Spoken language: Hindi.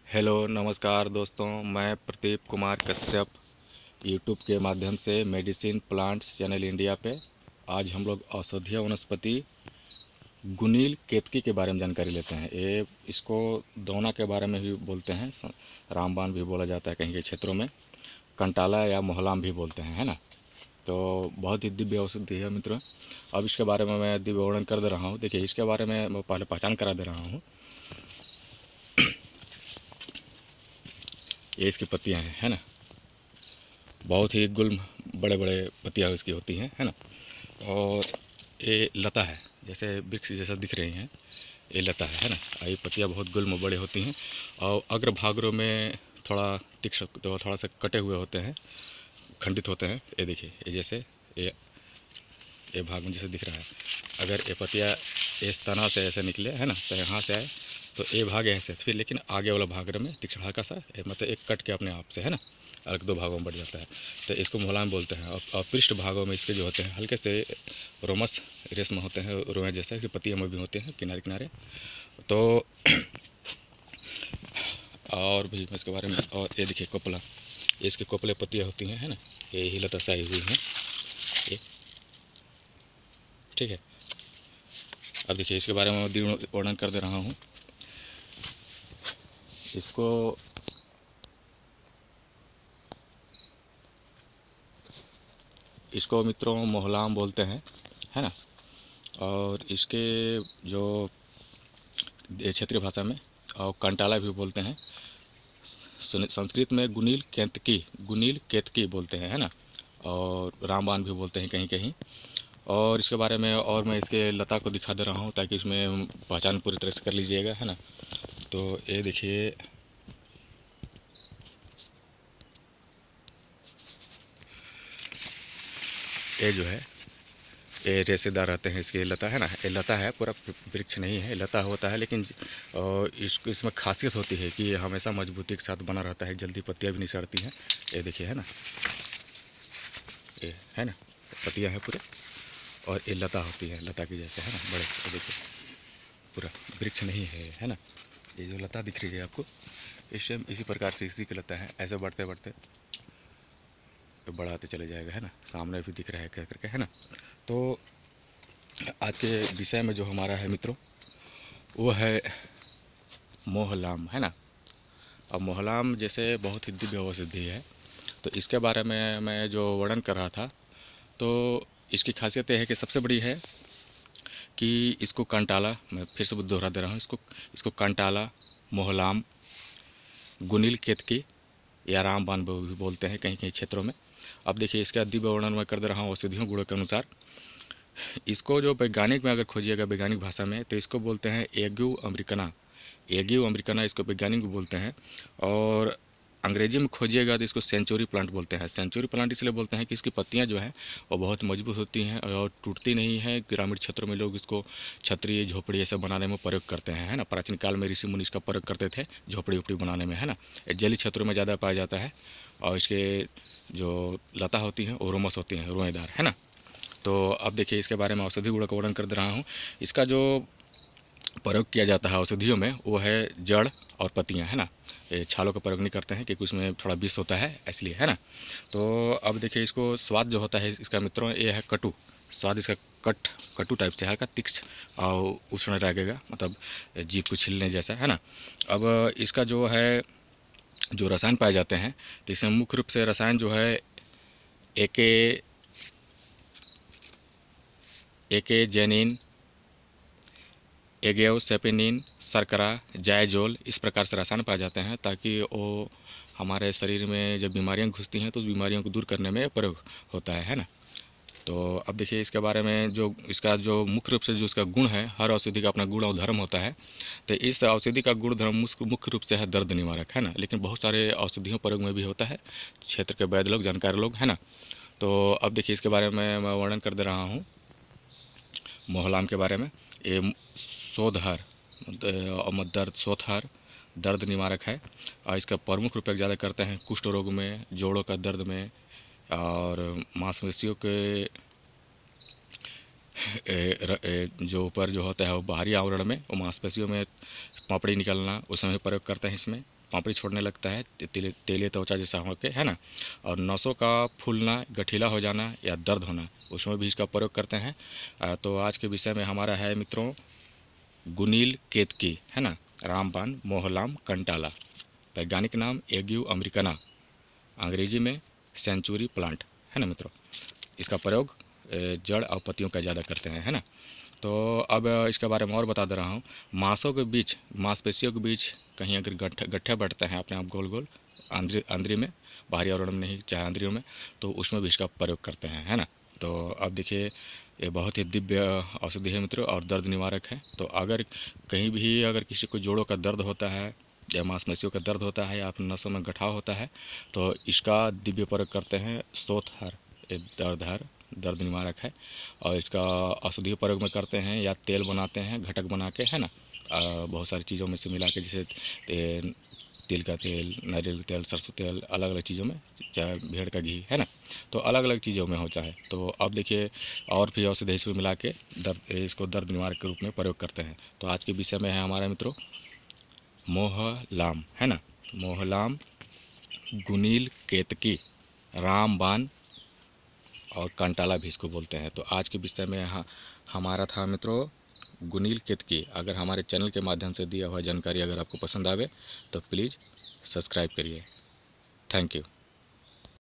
हेलो नमस्कार दोस्तों, मैं प्रदीप कुमार कश्यप यूट्यूब के माध्यम से मेडिसिन प्लांट्स चैनल इंडिया पे आज हम लोग औषधीय वनस्पति गुनील केतकी के बारे में जानकारी लेते हैं। ये इसको दोना के बारे में भी बोलते हैं, रामबाण भी बोला जाता है, कहीं के क्षेत्रों में कंटाला या मोहलाम भी बोलते हैं, है ना। तो बहुत ही दिव्य औषधि है मित्रों। अब इसके बारे में मैं दिव्य वर्णन कर दे रहा हूँ। देखिए, इसके बारे में मैं पहले पहचान करा दे रहा हूँ। ये इसकी पत्तियाँ हैं, है ना। बहुत ही गुल्म बड़े बड़े पत्तियाँ इसकी होती हैं, है ना। और ये लता है, जैसे वृक्ष जैसा दिख रही हैं, ये लता है ना। ये पत्तियाँ बहुत गुल्म बड़े होती हैं और अग्र भागों में थोड़ा तीक्ष्ण, तो थोड़ा सा कटे हुए होते हैं, खंडित होते हैं। ये देखिए, ये जैसे ये ये भाग में जैसे दिख रहा है, अगर ये पत्तियाँ इस तना से ऐसे निकले, है ना, तो यहाँ से आए तो ये भाग ऐसे, फिर लेकिन आगे वाला भाग में तीक्ष्ण हल्का सा, मतलब एक कट के अपने आप से, है ना, अलग दो भागों में बढ़ जाता है। तो इसको मोहलाम बोलते हैं। और पृष्ठ भागों में इसके जो होते हैं हल्के से रोमस रेशम होते हैं, रोए जैसे कि पत्तियों में भी होते हैं किनारे किनारे। तो और भी इसके बारे में, और ये देखिए कोपला, इसकी कोपले पत्तियाँ होती हैं, है ना, ये ही लताशाई हुई हैं ये, ठीक है। अब देखिए, इसके बारे में वर्णन कर दे रहा हूँ। इसको मित्रों मोहलाम बोलते हैं, है ना। और इसके जो क्षेत्रीय भाषा में और कंटाला भी बोलते हैं, संस्कृत में गुनील केतकी बोलते हैं, है ना। और रामबाण भी बोलते हैं कहीं कहीं। और इसके बारे में और मैं इसके लता को दिखा दे रहा हूँ ताकि इसमें पहचान पूरी तरह से कर लीजिएगा, है ना। तो ये देखिए, ये जो है ये रेशेदार रहते हैं इसकी लता, है ना। ये लता है, पूरा वृक्ष नहीं है, लता होता है, लेकिन इसको इसमें खासियत होती है कि हमेशा मजबूती के साथ बना रहता है, जल्दी पत्तियाँ भी नहीं सड़ती हैं। ये देखिए, है ना, ये है ना, पत्तियाँ हैं पूरे, और ये लता होती है, लता की जैसे, है ना, बड़े। ये देखिए, पूरा वृक्ष नहीं है ना। ये जो लता दिख रही है आपको, इसी प्रकार से इसी की लता है, ऐसे बढ़ते बढ़ते बढ़ाते चले जाएगा, है ना। सामने भी दिख रहा है कह करके, है ना। तो आज के विषय में जो हमारा है मित्रों, वो है मोहलाम, है ना। अब मोहलाम जैसे बहुत ही दिव्य औषधि है, तो इसके बारे में मैं जो वर्णन कर रहा था, तो इसकी खासियत यह है कि सबसे बड़ी है कि इसको कंटाला, मैं फिर से दोहरा दे रहा हूँ, इसको कंटाला, मोहलाम, गुनील केतकी या रामबाण भी बोलते हैं कहीं कहीं क्षेत्रों में। अब देखिए, इसका दिव्य वर्णन मैं कर दे रहा हूँ औषधियों गुणों के अनुसार। इसको जो वैज्ञानिक में अगर खोजिएगा, वैज्ञानिक भाषा में, तो इसको बोलते हैं एग्यू अमेरिकना। एग्यू अमेरिकना इसको वैज्ञानिक बोलते हैं। और अंग्रेजी में खोजिएगा तो इसको सेंचुरी प्लांट बोलते हैं। सेंचुरी प्लांट इसलिए बोलते हैं कि इसकी पत्तियां जो हैं वो बहुत मजबूत होती हैं और टूटती नहीं हैं। ग्रामीण क्षेत्रों में लोग इसको छतरी झोपड़ी ऐसे बनाने में प्रयोग करते हैं, है ना। प्राचीन काल में ऋषि मुनि इसका प्रयोग करते थे झोपड़ी उपड़ी बनाने में, है ना। जलीय क्षेत्रों में ज़्यादा पाया जाता है। और इसके जो लता होती हैं वो रोमस होती हैं, रोएदार, है ना। तो अब देखिए, इसके बारे में औषधि गुणों का वर्णन कर दे रहा हूँ। इसका जो प्रयोग किया जाता है औषधियों में, वो है जड़ और पत्तियां, है ना। ये छालों का प्रयोग नहीं करते हैं क्योंकि उसमें थोड़ा विष होता है, इसलिए, है ना। तो अब देखिए, इसको स्वाद जो होता है इसका मित्रों, ये है कटु स्वाद। इसका कटु टाइप से, हल्का तीक्ष्ण और उष्ण लगेगा, मतलब जीभ को छीलने जैसा, है ना। अब इसका जो है जो रसायन पाए जाते हैं, तो इसमें मुख्य रूप से रसायन जो है एके जेनिन, एगेओसेपिनिन, शर्करा, जायजोल, इस प्रकार से रसायन पाए जाते हैं ताकि वो हमारे शरीर में जब बीमारियां घुसती हैं तो उस बीमारियों को दूर करने में प्रयोग होता है ना। तो अब देखिए, इसके बारे में जो इसका जो मुख्य रूप से जो इसका गुण है, हर औषधि का अपना गुण और धर्म होता है। तो इस औषधि का गुण धर्म मुख्य रूप से है दर्द निवारक, है ना। लेकिन बहुत सारे औषधियों प्रयोग में भी होता है, क्षेत्र के वैद्य लोग, जानकार लोग, है ना। तो अब देखिए, इसके बारे में मैं वर्णन कर दे रहा हूँ मोहलाम के बारे में। ये शोधहर दर्द शोथहर दर्द निवारक है। और इसका प्रमुख उपयोग ज़्यादा करते हैं कुष्ठ रोग में, जोड़ों का दर्द में, और मांसपेशियों के जो ऊपर जो होता है वो बाहरी आवरण में, वो मांसपेशियों में पापड़ी निकलना, उस समय प्रयोग करते हैं इसमें। पापड़ी छोड़ने लगता है, तेलीय त्वचा जैसा होके, है ना। और नसों का फूलना, गठीला हो जाना या दर्द होना, उसमें भी इसका प्रयोग करते हैं। तो आज के विषय में हमारा है मित्रों गुनील केतकी, है ना, रामबाण, मोहलाम, कंटाला। वैज्ञानिक नाम एग्यू अमेरिकना, अंग्रेजी में सेंचुरी प्लांट, है ना मित्रों। इसका प्रयोग जड़ और पत्तियों का ज़्यादा करते हैं, है ना। तो अब इसके बारे में और बता दे रहा हूँ। मांसों के बीच, मांसपेशियों के बीच कहीं अगर गड्ढे बढ़ते हैं अपने आप गोल गोल आंद्री में, बाहरी आवरण में नहीं चाहे आंद्रियों में, तो उसमें भी इसका प्रयोग करते हैं, है ना। तो अब देखिए ये बहुत ही दिव्य औषधि है मित्रों और दर्द निवारक है। तो अगर कहीं भी अगर किसी को जोड़ों का दर्द होता है या मांसपेशियों का दर्द होता है या अपने नसों में गठाव होता है, तो इसका दिव्य प्रयोग करते हैं। सोतहर एक दर्द निवारक है और इसका औषधीय प्रयोग में करते हैं या तेल बनाते हैं घटक बना के, है ना। बहुत सारी चीज़ों में से मिला के, जैसे तिल का तेल, नारियल का तेल, सरसों तेल, अलग अलग चीज़ों में, चाहे भेड़ का घी, है ना। तो अलग अलग चीज़ों में होता है। तो अब देखिए और भी औषधि इसमें मिला के इसको दर्द निवारक के रूप में प्रयोग करते हैं। तो आज के विषय में है हमारा मित्रों मोहलाम, है ना। मोहलाम, गुनील केतकी, रामबाण और कंटाला भी इसको बोलते हैं। तो आज के विषय में यहाँ हमारा था मित्रों गुनील केतकी। अगर हमारे चैनल के माध्यम से दिया हुआ जानकारी अगर आपको पसंद आवे तो प्लीज़ सब्सक्राइब करिए। Thank you.